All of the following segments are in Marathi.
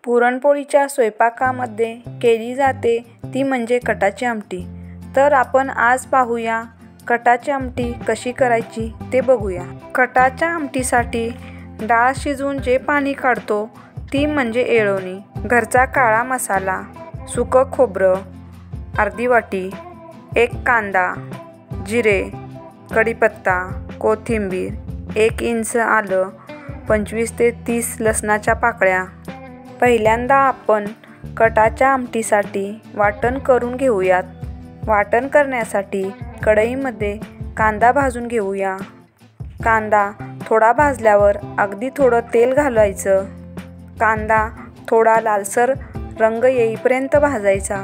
पुरणपोळीच्या स्वयंपाकामध्ये केली जाते ती म्हणजे कटाची आमटी। तर आपण आज पाहूया कटाची आमटी कशी करायची ते बघूया। कटाच्या आमटीसाठी डाळ शिजवून जे पाणी काढतो ती म्हणजे येळवणी, घरचा काळा मसाला, सुकं खोबरं अर्धी वाटी, एक कांदा, जिरे, कढीपत्ता, कोथिंबीर, 1 इंच आलं, 25 ते 30 लसणाच्या पाकळ्या। पहिल्यांदा आपण कटाच्या आमटीसाठी वाटण करून घेऊयात। वाटण करण्यासाठी कढईमध्ये कांदा भाजून घेऊया। कांदा थोडा भाजल्यावर अगदी थोडं तेल घालायचं। कांदा थोडा लालसर रंग येईपर्यंत भाजायचा।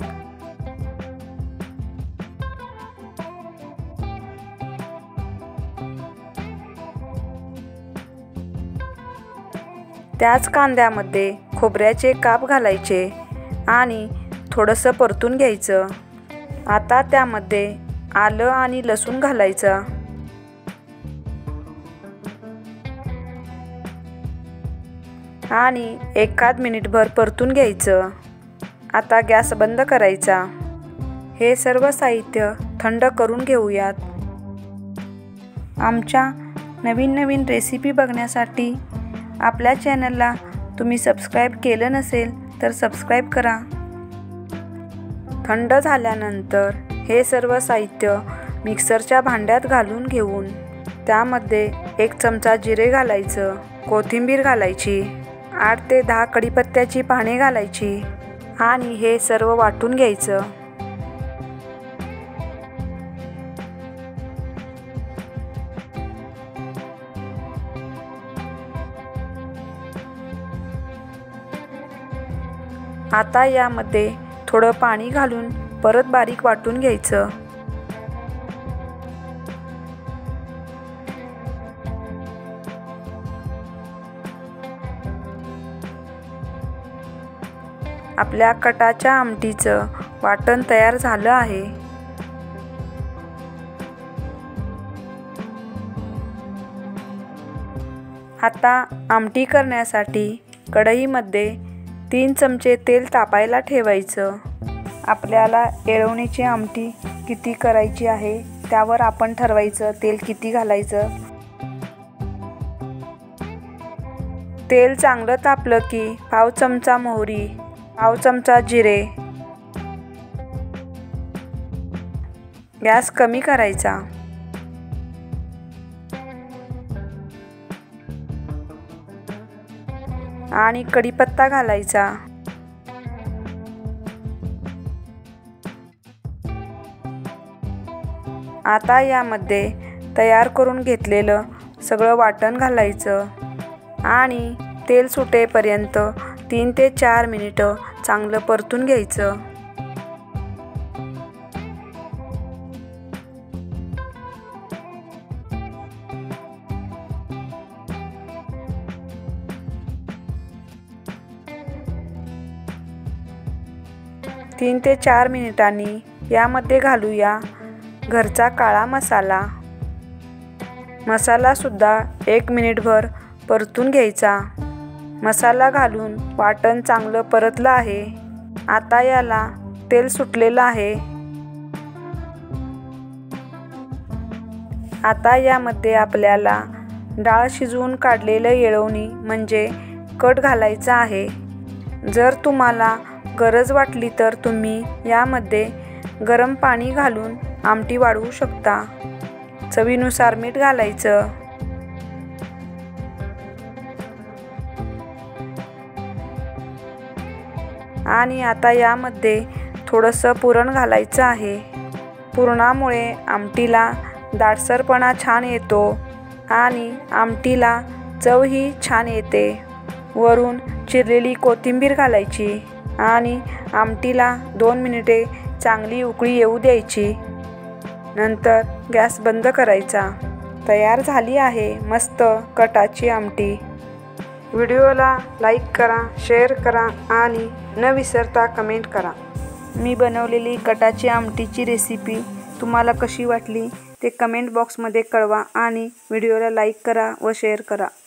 त्याच कांद्यामध्ये खोबऱ्याचे काप घालायचे आणि थोडंसं परतून घ्यायचं। आता त्यामध्ये आलं आणि लसूण घालायचं आणि एखाद मिनिटभर परतून घ्यायचं। आता गॅस बंद करायचा। हे सर्व साहित्य थंड करून घेऊयात। आमच्या नवीन रेसिपी बघण्यासाठी आपल्या चॅनलला तुम्ही सबस्क्राईब केलं नसेल तर सबस्क्राईब करा। थंड झाल्यानंतर हे सर्व साहित्य मिक्सरच्या भांड्यात घालून घेऊन त्यामध्ये 1 चमचा जिरे घालायचं, कोथिंबीर घालायची, 8 ते 10 कढीपत्त्याची पाने घालायची आणि हे सर्व वाटून घ्यायचं। आता यामध्ये थोडं पाणी घालून परत बारीक वाटून घ्यायचं। आपल्या कटाच्या आमटीचं वाटण तयार झालं आहे। आता आमटी करण्यासाठी कढईमध्ये 3 चमचे तेल तापायला ठेवायचं। आपल्याला येळवणीची आमटी किती करायची आहे त्यावर आपण ठरवायचं तेल किती घालायचं। तेल चांगलं तापलं की पाव चमचा मोहरी, पाव चमचा जिरे, गॅस कमी करायचा आणि कढीपत्ता घालायचा। आता यामध्ये तयार करून घेतलेलं सगळं वाटण घालायचं आणि तेल सुटेपर्यंत 3 ते 4 मिनिटं चांगलं परतून घ्यायचं। तीन ते 4 मिनिटांनी यामध्ये घालूया घरचा काळा मसाला। मसाला सुद्धा 1 मिनिटभर परतून घ्यायचा। मसाला घालून वाटण चांगलं परतलं आहे। आता याला तेल सुटलेलं आहे। आता यामध्ये आपल्याला डाळ शिजवून काढलेलं येळवणी म्हणजे कट घालायचं आहे। जर तुम्हाला गरज वाटली तर तुम्ही यामध्ये गरम पाणी घालून आमटी वाढवू शकता। चवीनुसार मीठ घालायचं आणि आता यामध्ये थोडंसं पुरण घालायचं आहे। पुरणामुळे आमटीला दाटसरपणा छान येतो आणि आमटीला चवही छान येते। वरून चिरलेली कोथिंबीर घालायची आणि आमटीला 2 मिनिटे चांगली उकळी येऊ द्यायची। नंतर गॅस बंद करायचा। तयार झाली आहे मस्त कटाची आमटी। व्हिडिओला लाईक करा, शेअर करा आणि न विसरता कमेंट करा। मी बनवलेली कटाची आमटीची रेसिपी तुम्हाला कशी वाटली ते कमेंट बॉक्समध्ये कळवा आणि व्हिडिओला लाईक करा व शेअर करा।